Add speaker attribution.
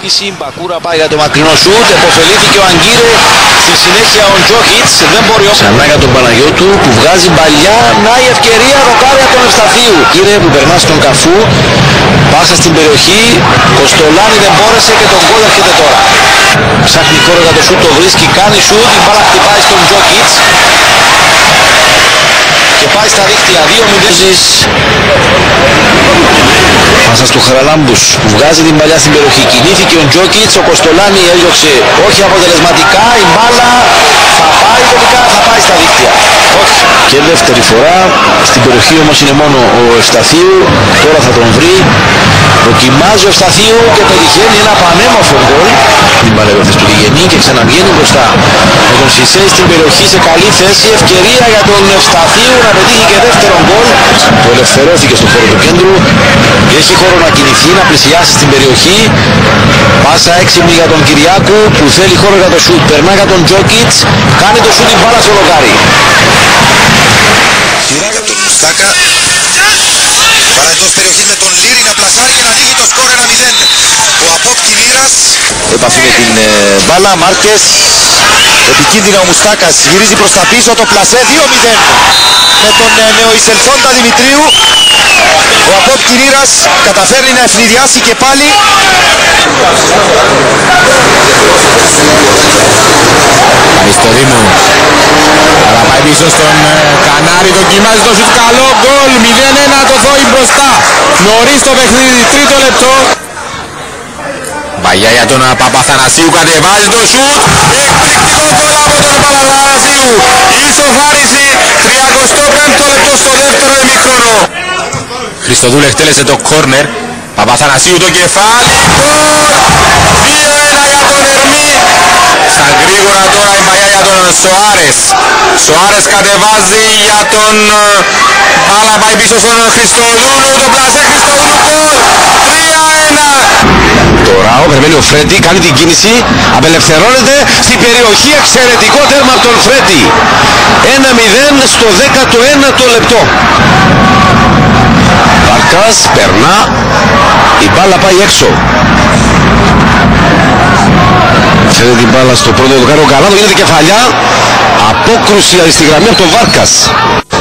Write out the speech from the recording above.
Speaker 1: Η Μπακούρα πάει για το μακρινό σούτ, επωφελήθηκε ο Αγκύρε, στη συνέχεια ο Τζόκιτς, δεν μπορεί ξανά για τον Παναγιώτου που βγάζει μπαλιά, να η ευκαιρία ροκάρια τον Ευσταθίου. Αγκύρε που περνά στον Καφού, πάσα στην περιοχή, Κοστολάνη δεν μπόρεσε και τον γκολ έρχεται τώρα. Ψάχνει χώρο για το σούτ, το βρίσκει, κάνει σούτ, η μπάλα χτυπάει στον Τζόκιτς και πάει στα δίχτυα, 2-0. Πάσα στο Χαραλάμπους που βγάζει την παλιά στην περιοχή, κινήθηκε ο Τζόκιτς, ο Κοστολάνη έδιωξε όχι αποτελεσματικά, η μπάλα θα πάει τελικά, θα πάει στα δίχτυα. Όχι. Και δεύτερη φορά, στην περιοχή όμως είναι μόνο ο Ευσταθίου, τώρα θα τον βρει, δοκιμάζει ο Ευσταθίου και πετυχαίνει ένα πανέμορφο γκολ. Την μπάλα του Γηγενή και ξαναβγαίνει μπροστά με τον Σισέη στην περιοχή σε καλή θέση, ευκαιρία για τον Ευσταθίου να πετύχει και δεύτερο γκολ. Το ελευθερώθηκε στο χώρο του κέντρου, έχει χώρο να κινηθεί, να πλησιάσει στην περιοχή. Πάσα έξυπνη για τον Κυριάκου που θέλει χώρο για το σούτ, περνά για τον Τζόκιτς, κάνει το σούτ, η μπάλα στο λογάρι.
Speaker 2: Σειρά για τον Μουστάκα, παρά εντός περιοχής με τον Λύρη να πλασάρει και να ανοίγει το σκορ 1-0. Ο Απόπ Κινήρας
Speaker 1: Επαφή με την μπάλα, Μάρκες,
Speaker 2: επικίνδυνα ο Μουστάκας, γυρίζει προς τα πίσω, το πλασέ 2-0 με τον νεοεισελθόντα Δημητρίου. Ο Απόπ Κινήρας καταφέρνει να ευνηδιάσει και πάλι.
Speaker 3: Αριστοδήμου, αλλά πάει πίσω στον Κανάρη, δοκιμάζει το σουτ, καλό γκολ, 0-1 το Θόη μπροστά, νωρίς το παιχνίδι, τρίτο λεπτό. Μπαγιά για τον Παπαθανασίου, κατεβάζει το σουτ, εκπληκτικό γκολ από τον Παπαθανασίου, ισοφάριση, 35ο λεπτό στο δεύτερο ημίχρονο. Χριστοδούλου εκτέλεσε το κόρνερ, Παπαθανασίου το κεφάλι, γκολ, 2-1 για τον Ερμή. Στα γρήγορα τώρα η μπαγιά για τον Σοάρες, Σοάρες κατεβάζει για τον άλλα, πάει πίσω στον Χριστοδούλου, το πλασέ Χριστοδούλου, γκολ, 3-1.
Speaker 1: Τώρα ο περιμένει ο Φρέντι, κάνει την κίνηση, απελευθερώνεται στην περιοχή, εξαιρετικό τέρμα από τον Φρέντι. 1-0 στο 19ο λεπτό. Βάρκας περνά, η μπάλα πάει έξω. Φέρνει την μπάλα στο πρώτο δοκάριο, καλά το γίνεται κεφαλιά, απόκρουση στη γραμμή από τον Βάρκας.